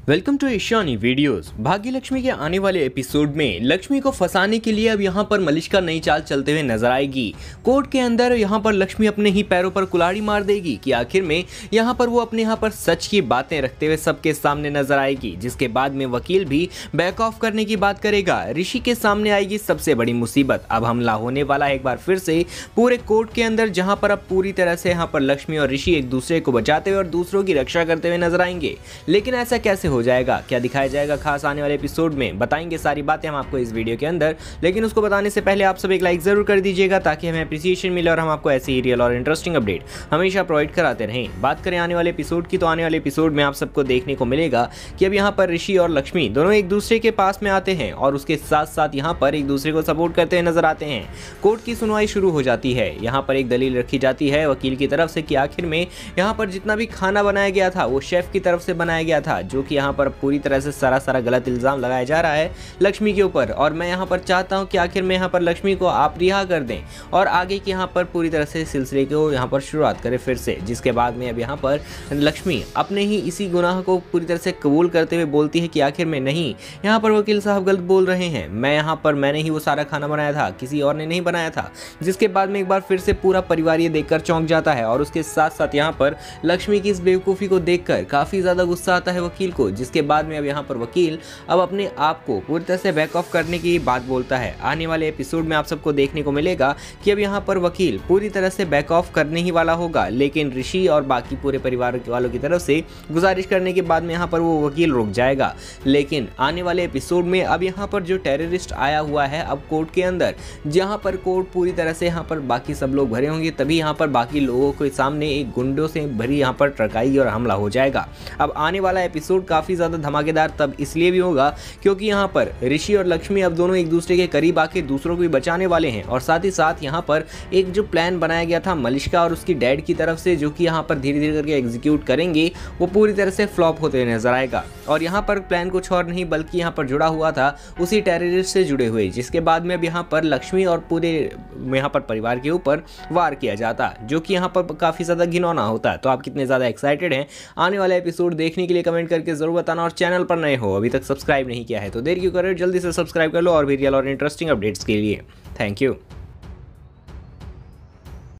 Welcome to Ishani videos. भाग्य लक्ष्मी के आने वाले एपिसोड में लक्ष्मी को फंसाने के लिए अब यहाँ पर मलिष्का नई चाल चलते हुए नजर आएगी। कोर्ट के अंदर यहाँ पर लक्ष्मी अपने ही पैरों पर कुल्हाड़ी मार देगी कि आखिर में यहाँ पर वो अपने यहाँ पर सच की बातें रखते हुए सबके सामने नजर आएगी, जिसके बाद में वकील भी बैक ऑफ करने की बात करेगा। ऋषि के सामने आएगी सबसे बड़ी मुसीबत। अब हमला होने वाला है एक बार फिर से पूरे कोर्ट के अंदर, जहाँ पर अब पूरी तरह से यहाँ पर लक्ष्मी और ऋषि एक दूसरे को बचाते हुए और दूसरों की रक्षा करते हुए नजर आएंगे। लेकिन ऐसा कैसे हो जाएगा, क्या दिखाया जाएगा खास आने वाले एपिसोड में, बताएंगे सारी बातें हम आपको इस वीडियो के अंदर। लेकिन उसको बताने से पहले आप सब एक लाइक जरूर कर दीजिएगा ताकि हमें अप्रिसिएशन मिले और हम आपको ऐसे ही रियल और इंटरेस्टिंग अपडेट हमेशा प्रोवाइड कराते रहें। बात करें आने वाले एपिसोड की, तो आने वाले एपिसोड में आप सबको देखने को मिलेगा कि अब यहाँ पर ऋषि और लक्ष्मी दोनों एक दूसरे के पास में आते हैं और उसके साथ साथ यहाँ पर एक दूसरे को सपोर्ट करते हुए नजर आते हैं। कोर्ट की सुनवाई शुरू हो जाती है। यहाँ पर एक दलील रखी जाती है वकील की तरफ से कि आखिर में यहाँ पर जितना भी खाना बनाया गया था वो शेफ की तरफ से बनाया गया था, जो कि यहाँ पर पूरी तरह से सारा गलत इल्जाम लगाया जा रहा है लक्ष्मी के ऊपर। और मैं यहाँ पर चाहता हूँ कि आखिर में यहाँ पर लक्ष्मी को आप रिहा कर दें और आगे की यहाँ पर पूरी तरह से सिलसिले को यहाँ पर शुरुआत करें फिर से। जिसके बाद में अब यहाँ पर लक्ष्मी अपने ही इसी गुनाह को पूरी तरह से कबूल करते हुए बोलती है कि आखिर में नहीं, यहाँ पर वकील साहब गलत बोल रहे हैं, मैंने ही वो सारा खाना बनाया था, किसी और ने नहीं बनाया था। जिसके बाद में एक बार फिर से पूरा परिवार ये देखकर चौंक जाता है और उसके साथ साथ यहाँ पर लक्ष्मी की इस बेवकूफ़ी को देखकर काफ़ी ज़्यादा गुस्सा आता है वकील को। जिसके बाद में अब यहाँ पर वकील अब अपने आप को पूरी तरह से बैक ऑफ करने की बात बोलता है। आने वाले एपिसोड में आप सबको देखने को मिलेगा कि अब यहाँ पर वकील पूरी तरह से बैक ऑफ करने ही वाला होगा, लेकिन ऋषि और बाकी पूरे परिवार वालों की तरफ से गुजारिश करने के बाद में यहाँ पर वो वकील रुक जाएगा। लेकिन आने वाले एपिसोड में अब यहाँ पर जो टेररिस्ट आया हुआ है अब कोर्ट के अंदर, जहाँ पर कोर्ट पूरी तरह से यहाँ पर बाकी सब लोग भरे होंगे, तभी यहाँ पर बाकी लोगों के सामने एक गुंडों से भरी यहाँ पर ट्रकाई और हमला हो जाएगा। अब आने वाला एपिसोड काफ़ी ज़्यादा धमाकेदार तब इसलिए भी होगा क्योंकि यहाँ पर ऋषि और लक्ष्मी अब दोनों एक दूसरे के करीब आके दूसरों को भी बचाने वाले हैं। और साथ ही साथ यहाँ पर एक जो प्लान बनाया गया था मलिष्का और उसकी डैड की तरफ से, जो कि यहाँ पर धीरे धीरे करके एग्जीक्यूट करेंगे, वो पूरी तरह से फ्लॉप होते हुए नजर आएगा। और यहाँ पर प्लान कुछ और नहीं बल्कि यहाँ पर जुड़ा हुआ था उसी टेररिस्ट से जुड़े हुए, जिसके बाद में अब यहाँ पर लक्ष्मी और पूरे यहाँ पर परिवार के ऊपर वार किया जाता, जो कि यहाँ पर काफ़ी ज़्यादा घिनौना होता है। तो आप कितने ज़्यादा एक्साइटेड हैं आने वाला एपिसोड देखने के लिए कमेंट करके ज़रूर बताना। और चैनल पर नए हो, अभी तक सब्सक्राइब नहीं किया है तो देर क्यों कर रहे हो, जल्दी से सब्सक्राइब कर लो और भी रियल और इंटरेस्टिंग अपडेट्स के लिए। Thank you.